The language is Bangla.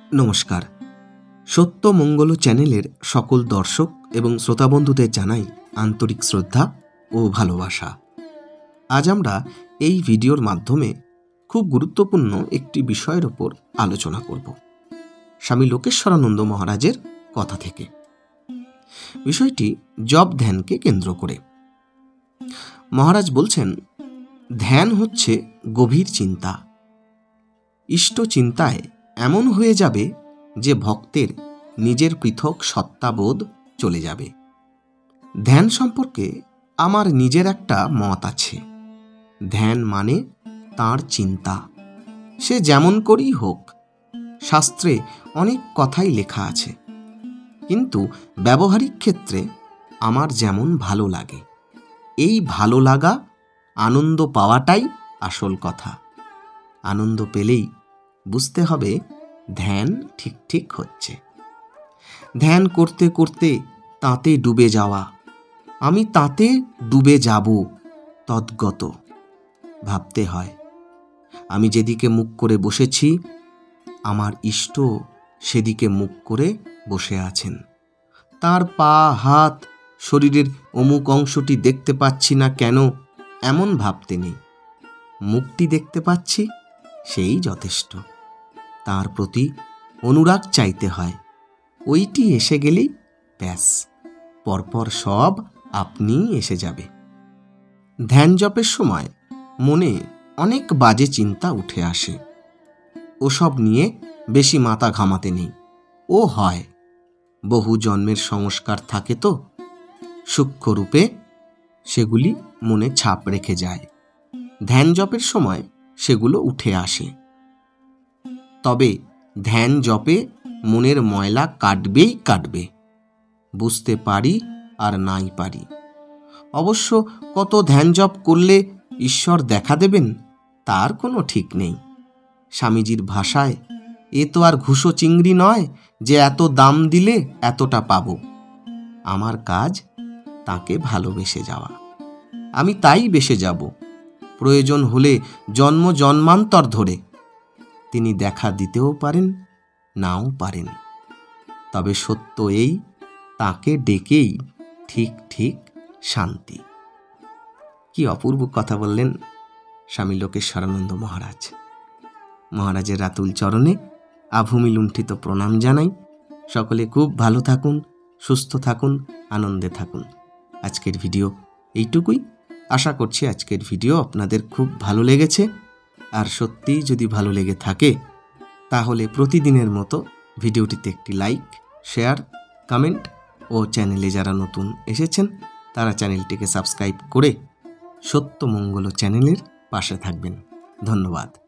নমস্কার। সত্য মঙ্গল চ্যানেলের সকল দর্শক এবং শ্রোতাবন্ধুদের জানাই আন্তরিক শ্রদ্ধা ও ভালোবাসা। আজ আমরা এই ভিডিওর মাধ্যমে খুব গুরুত্বপূর্ণ একটি বিষয়ের ওপর আলোচনা করব, স্বামী লোকেশ্বরানন্দ মহারাজের কথা থেকে। বিষয়টি জপ ধ্যানকে কেন্দ্র করে। মহারাজ বলছেন, ধ্যান হচ্ছে গভীর চিন্তা। ইষ্ট চিন্তায় এমন হয়ে যাবে যে ভক্তের নিজের পৃথক সত্তাবোধ চলে যাবে। ধ্যান সম্পর্কে আমার নিজের একটা মত আছে। ধ্যান মানে তার চিন্তা, সে যেমন করেই হোক। শাস্ত্রে অনেক কথাই লেখা আছে, কিন্তু ব্যবহারিক ক্ষেত্রে আমার যেমন ভালো লাগে, এই ভালো লাগা, আনন্দ পাওয়াটাই আসল কথা। আনন্দ পেলেই বুঝতে হবে ধ্যান ঠিক হচ্ছে। ধ্যান করতে করতে তাতে ডুবে যাওয়া, আমি তাতে ডুবে যাব, তদ্গত ভাবতে হয়। আমি যেদিকে মুখ করে বসেছি, আমার ইষ্ট সেদিকে মুখ করে বসে আছেন। তার পা, হাত, শরীরের অমুক অংশটি দেখতে পাচ্ছি না কেন, এমন ভাবতে নেই। মুখটি দেখতে পাচ্ছি, সেই যথেষ্ট। তার প্রতি অনুরাগ চাইতে হয়। ওইটি এসে গেলেই ব্যাস, পরপর সব আপনি এসে যাবে। ধ্যান জপের সময় মনে অনেক বাজে চিন্তা উঠে আসে। ওসব নিয়ে বেশি মাথা ঘামাতে নেই। ও হয়, বহু জন্মের সংস্কার থাকে তো, সূক্ষ্মরূপে সেগুলি মনে ছাপ রেখে যায়। ধ্যান জপের সময় সেগুলো উঠে আসে। তবে ধ্যান জপে মনের ময়লা কাটবে, বুঝতে পারি আর নাই পারি। অবশ্য কত ধ্যান জপ করলে ঈশ্বর দেখা দেবেন তার কোনো ঠিক নেই। স্বামীজির ভাষায়, এ তো আর ঘুষো চিংড়ি নয় যে এত দাম দিলে এতটা পাবো। আমার কাজ তাকে ভালোবেসে যাওয়া। আমি তাই বেসে যাব, প্রয়োজন হলে জন্ম জন্মান্তর ধরে। তিনি দেখা দিতেও পারেন, নাও পারেন। তবে সত্য এই, তাকে ডেকেই ঠিক শান্তি। কি অপূর্ব কথা বললেন স্বামী লোকেশ্বরানন্দ মহারাজ। মহারাজের রাতুল চরণে আভূমি লুণ্ঠিত প্রণাম জানাই। সকলে খুব ভালো থাকুন, সুস্থ থাকুন, আনন্দে থাকুন। আজকের ভিডিও এইটুকুই। আশা করছি আজকের ভিডিও আপনাদের খুব ভালো লেগেছে। আর সত্যিই যদি ভালো লেগে থাকে, তাহলে প্রতিদিনের মতো ভিডিওটিতে একটি লাইক, শেয়ার, কমেন্ট ও চ্যানেলে যারা নতুন এসেছেন তারা চ্যানেলটিকে সাবস্ক্রাইব করে সত্য মঙ্গল চ্যানেলের পাশে থাকবেন। ধন্যবাদ।